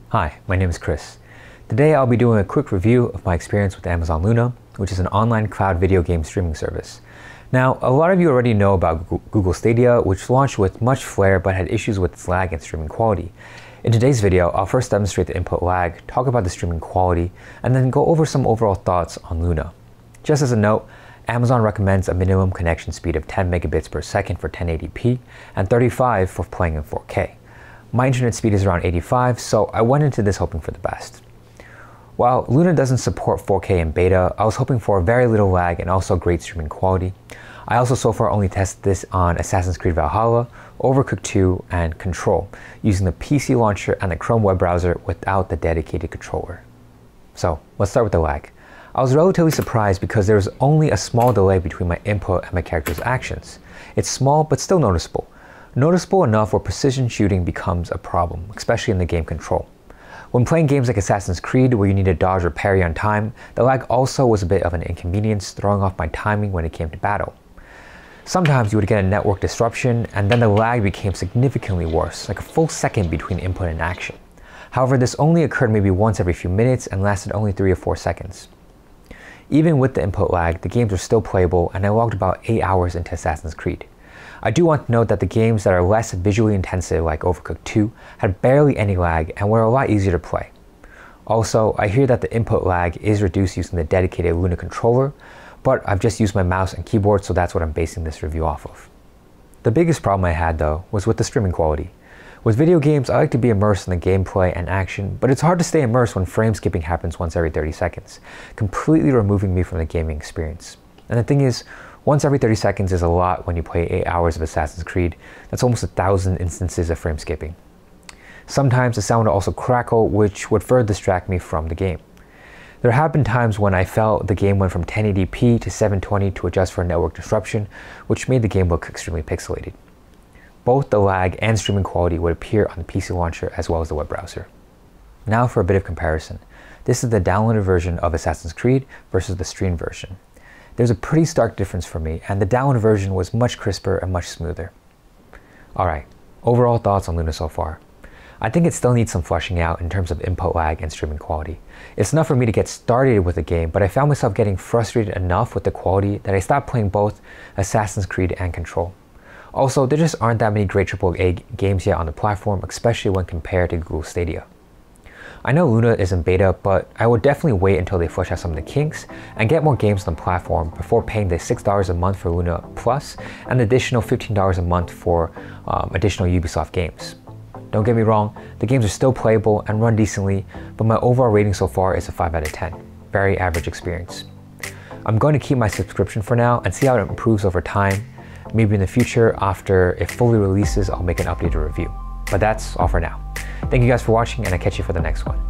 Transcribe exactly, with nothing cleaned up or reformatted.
Hi, my name is Chris. Today I'll be doing a quick review of my experience with Amazon Luna, which is an online cloud video game streaming service. Now, a lot of you already know about Google Stadia, which launched with much flair but had issues with its lag and streaming quality. In today's video, I'll first demonstrate the input lag, talk about the streaming quality, and then go over some overall thoughts on Luna. Just as a note, Amazon recommends a minimum connection speed of ten megabits per second for ten eighty p and thirty-five for playing in four K. My internet speed is around eighty-five, so I went into this hoping for the best. While Luna doesn't support four K in beta, I was hoping for very little lag and also great streaming quality. I also so far only tested this on Assassin's Creed Valhalla, Overcooked two, and Control, using the P C launcher and the Chrome web browser without the dedicated controller. So let's start with the lag. I was relatively surprised because there was only a small delay between my input and my character's actions. It's small but still noticeable. Noticeable enough where precision shooting becomes a problem, especially in the game Control. When playing games like Assassin's Creed where you need to dodge or parry on time, the lag also was a bit of an inconvenience, throwing off my timing when it came to battle. Sometimes you would get a network disruption and then the lag became significantly worse, like a full second between input and action. However, this only occurred maybe once every few minutes and lasted only three or four seconds. Even with the input lag, the games were still playable and I logged about eight hours into Assassin's Creed. I do want to note that the games that are less visually intensive like Overcooked two had barely any lag and were a lot easier to play. Also, I hear that the input lag is reduced using the dedicated Luna controller, but I've just used my mouse and keyboard, so that's what I'm basing this review off of. The biggest problem I had though was with the streaming quality. With video games, I like to be immersed in the gameplay and action, but it's hard to stay immersed when frame skipping happens once every thirty seconds, completely removing me from the gaming experience. And the thing is, once every thirty seconds is a lot when you play eight hours of Assassin's Creed. That's almost a thousand instances of frame skipping. Sometimes the sound would also crackle, which would further distract me from the game. There have been times when I felt the game went from ten eighty p to seven twenty to adjust for a network disruption, which made the game look extremely pixelated. Both the lag and streaming quality would appear on the P C launcher as well as the web browser. Now for a bit of comparison. This is the downloaded version of Assassin's Creed versus the streamed version. There's a pretty stark difference for me, and the downloaded version was much crisper and much smoother. Alright, overall thoughts on Luna so far. I think it still needs some fleshing out in terms of input lag and streaming quality. It's enough for me to get started with the game, but I found myself getting frustrated enough with the quality that I stopped playing both Assassin's Creed and Control. Also, there just aren't that many great triple A games yet on the platform, especially when compared to Google Stadia. I know Luna is in beta, but I would definitely wait until they flesh out some of the kinks and get more games on the platform before paying the six dollars a month for Luna Plus and an additional fifteen dollars a month for um, additional Ubisoft games. Don't get me wrong, the games are still playable and run decently, but my overall rating so far is a five out of ten. Very average experience. I'm going to keep my subscription for now and see how it improves over time. Maybe in the future, after it fully releases, I'll make an updated review. But that's all for now. Thank you guys for watching, and I'll catch you for the next one.